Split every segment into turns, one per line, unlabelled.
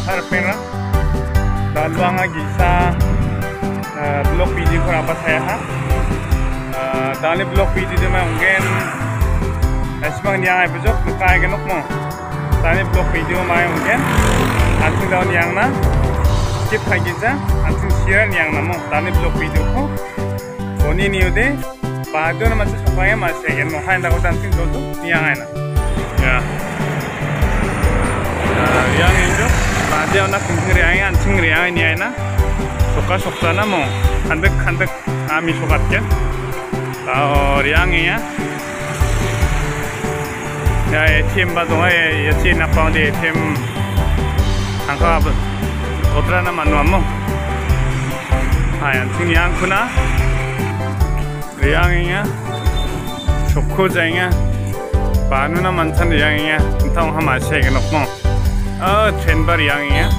harapnya dalwanga gisa blog video apa saya ha dalam blog video itu mungkin esbang yang apa jok kayak genok mo dalam blog video mungkin antum daun yang na skip aja antum share yang namo dalam blog video ko ini new deh pada nama supaya masih yang mau hendak udah antum dulu yang mana ya yang itu pada anak tinggi antum yang ini ana suka na mo handek kami suka kan tahu yang ya ATM badong ya sih napang di ATM angka apa otra nama nuamu ayan sing yang kuna riangnya choco jangnya banuna mantan riangnya entang hama sege nokmo trenbar riangnya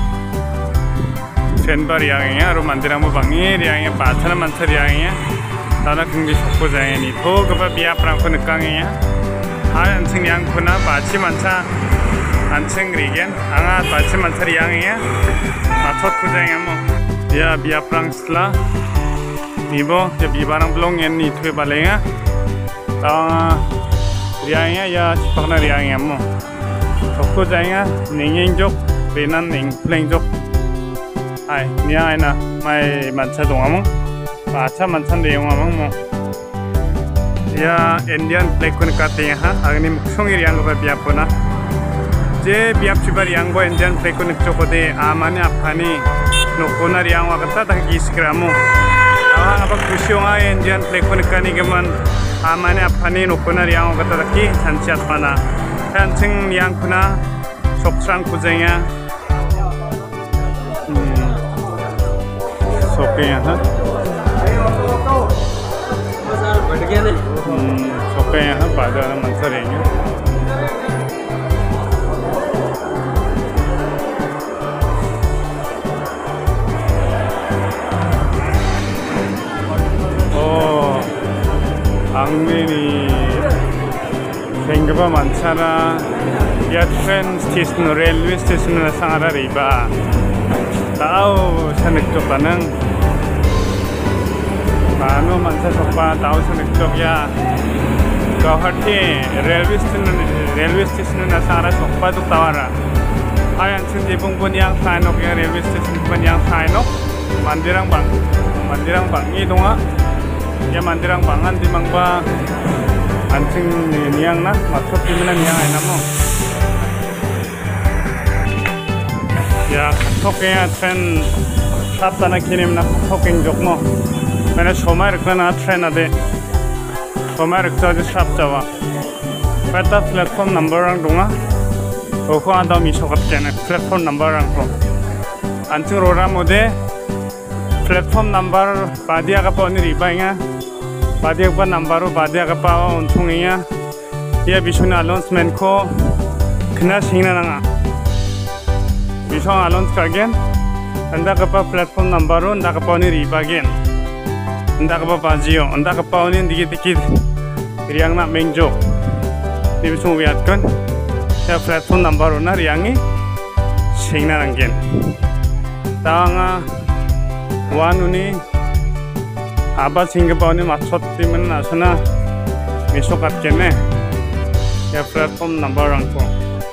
ro mandirang mo bangi riangnya batana mantan riangnya tana kengdi choco jangnya ni to keba biap rangko nekangnya anting yang kuna baci manca anting rigen anga baci manca riangnya matot kujangnya mo ya biap rang setelah ibo ya bibarang belum yang ni tuh balenga riangnya ya sepakna riangnya mo toko jangnya ninging jok benan ning pleng jok ai niang na mai manca dong mo baca manca riang mo ya Indian flag kun kate ha agni muksongi yang ko biap puna je biap chubar yang bo Indian flag kun chokode amane apani nokona yang wa kata tak giskramo apa kusyonga Indian flag kun kani geman amane apani nokona yang wa kata ki sanchiat pana kanching yang kuna soksang kujenya sokenya ha sokenya ha pada mansarenya oh angmeni 생각봐 많잖아 ya train station railway station 상하라 riba tahu sanek cobanan Mano mansa sopa tahu sanek ya Guwahati railway station na sara sopa tu tawara ayan sindi pun yang sainok ya railway station pun yang sainok mandirang bang idonga ya mandirang bangan di mangba anting niang na matot timunan yang ay namo ya tokenya train sapta na kinim na tokeng jok mo mana somai rekna train ade somai rekta de sapta wa peta platform number rang donga oko ada mi sokat kene platform number rang ko anting rora mode platform number badia ka poni ribainga badia ka number badia ka pa untungiya ya bisuna announcement ko kena singna nanga bisong announce kagen anda ka pa platform number anda ka poni ribagen anda ka pa bajio anda ka pa oni dikit riang na menjo di bisong wiat kan ya platform number na riangi singna nanggen tanga wanuni aba singa pauni matsot timen asana misokat kene ya platform number rangko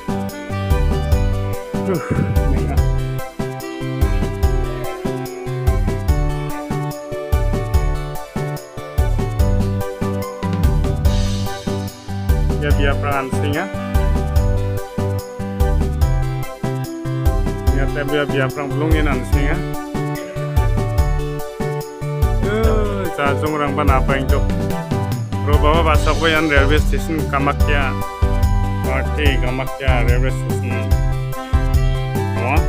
ya biar perangan singa ya tapi biar perang belum ini singa Jajong rang pan apa yang jok ro bawa basa ko yan railway station Kamakya MRT Kamakya railway station oh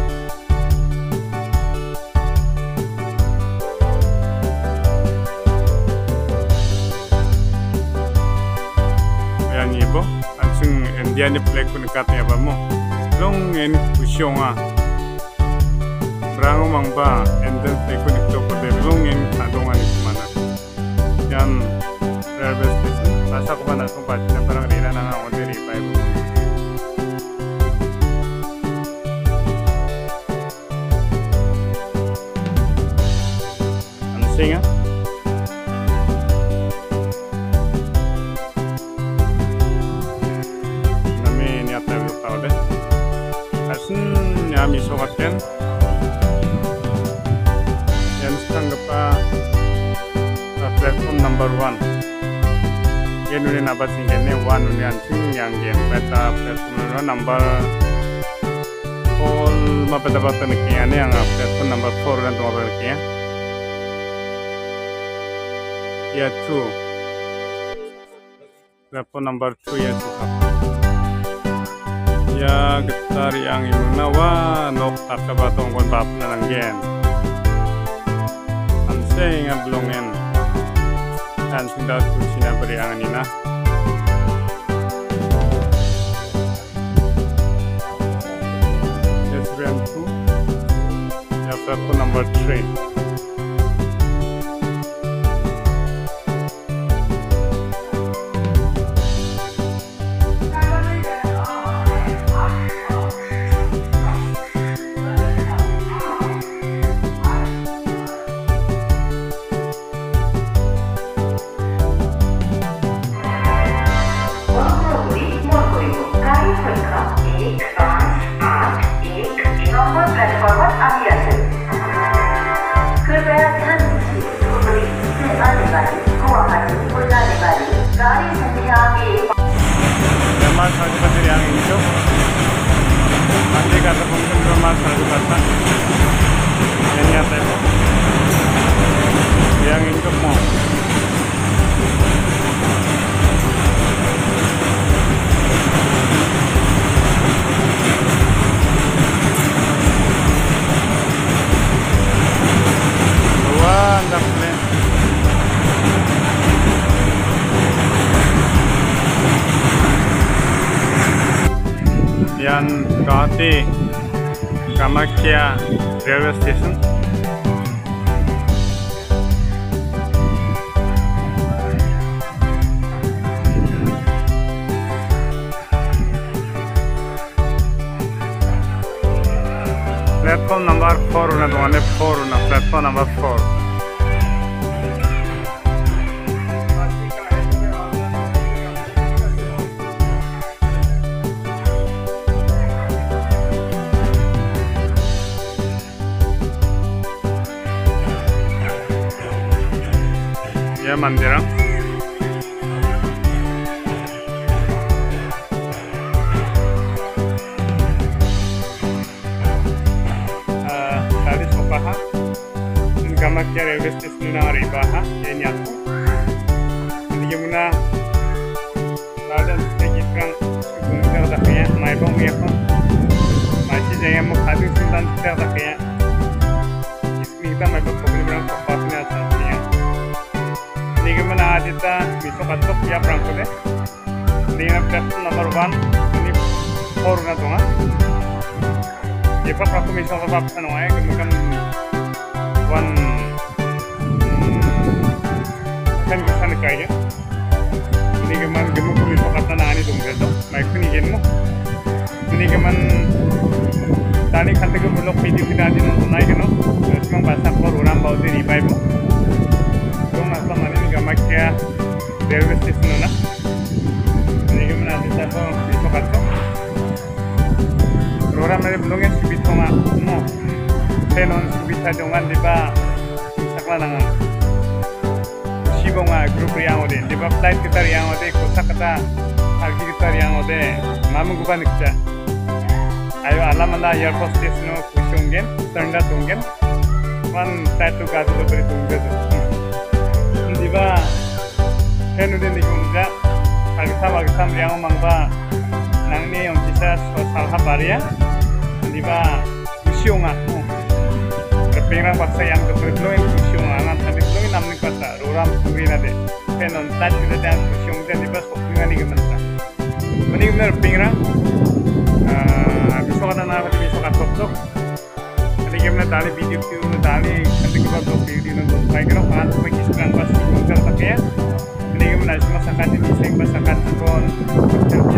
yan ibo ansing India ni flag kun katnya ba mo long en kusyonga Brango mangba Indian flag kun jok de long en adongan mana yan railway station basa ko ba na kung pati na parang rila na nga o diri pa ibo singa. Nami niat level tau deh. Asin nyami sobatkan. Yang sekarang gepa platform number 1. Gen udah nabat singkene 1 udah anjing yang gen peta platform number all mapa dapat nekian yang platform number 4 dan tuh nekian. Ya 2 platform number 2 ya tuh. Ya getar yang imuna wa nok tarta batong kon bap nangen. Anse ingat belongen. Dan sudah kucina beri angan ina. Yes, round 2. Ya platform number 3. Mas harus pasir yang itu. Nanti kata mungkin mas harus pasang. Yang nyata itu. Yang itu mau. Wah, anda boleh. Yan Guwahati Kamakya railway station. Platform number 4 una dongane 4 una platform number 4. Ya mandiram. Tadi sopaha Kamakya railway station na ribaha ya nyatu. Jadi muna ladan sedikit kan sebentar taknya mai bom ya kan. Masih jangan mau habis sundan taknya. Kita mai bom program papasnya asasnya. Ini mana adita bisa katok ya perangko deh. Dengan platform number 1 ini 4 na donga. Jepa perangko bisa sebab sanoy kemudian 1 kan kesan kaya. Ini keman gemuk bisa kata nani dongga tuh. Mai kuni genmu. Ini keman tani kante ke bulog video kita di nonton naik no. Semang bahasa program bau di ribai bu. Kamakya railway station na. Ini mana ada apa besok atau program dari belongnya subito ma no tenon subita dengan diba saklanangan sibonga grup yang ode diba flight kita yang ode kosa kata hargi kita yang ode mamu guban kerja ayo alamanda airport station kushungen tanda tungen one tattoo kadu beri tunggu diba kenuden dikumja agam yang mangba nangni yang bisa salha baria diba kusyunga berpingrang paksa yang kebetulan yang kusyunga nanti belum namni kata ruram sumrina de kenon tat kita dan kusyunga diba sopinga ni gemensa mending bener pingrang bisa kata nama bisa kata sok jadi gimana tali video itu tali ketika bapak video nonton baik kan kan bagi sekarang pas nonton pakai ini gimana cuma sakat ini sing pas sakat pun